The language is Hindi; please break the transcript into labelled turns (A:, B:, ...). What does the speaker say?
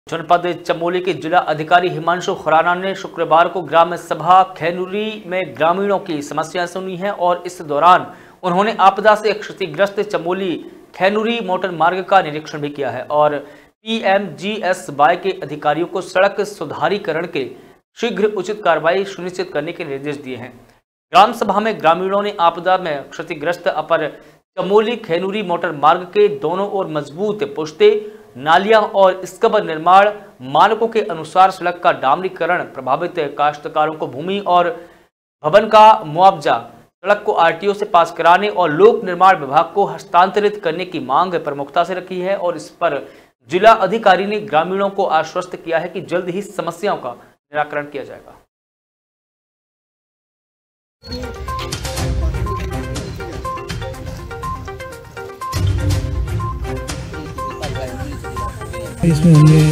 A: जनपद चमोली के जिला अधिकारी हिमांशु खुराना ने शुक्रवार को ग्राम सभा खैनुरी में ग्रामीणों की समस्याएं सुनी हैं और इस दौरान उन्होंने आपदा से क्षतिग्रस्त चमोली खैनुरी मोटर मार्ग का निरीक्षण भी किया है और PMGSY के अधिकारियों को सड़क सुधारीकरण के शीघ्र उचित कार्रवाई सुनिश्चित करने के निर्देश दिए हैं। ग्राम सभा में ग्रामीणों ने आपदा में क्षतिग्रस्त अपर चमोली खैनुरी मोटर मार्ग के दोनों ओर मजबूत पुश्ते, नालियां और स्कबर निर्माण मानकों के अनुसार सड़क का डामरीकरण, प्रभावित काश्तकारों को भूमि और भवन का मुआवजा, सड़क को RTO से पास कराने और लोक निर्माण विभाग को हस्तांतरित करने की मांग प्रमुखता से रखी है और इस पर जिला अधिकारी ने ग्रामीणों को आश्वस्त किया है कि जल्द ही समस्याओं का निराकरण किया जाएगा।
B: इसमें हमने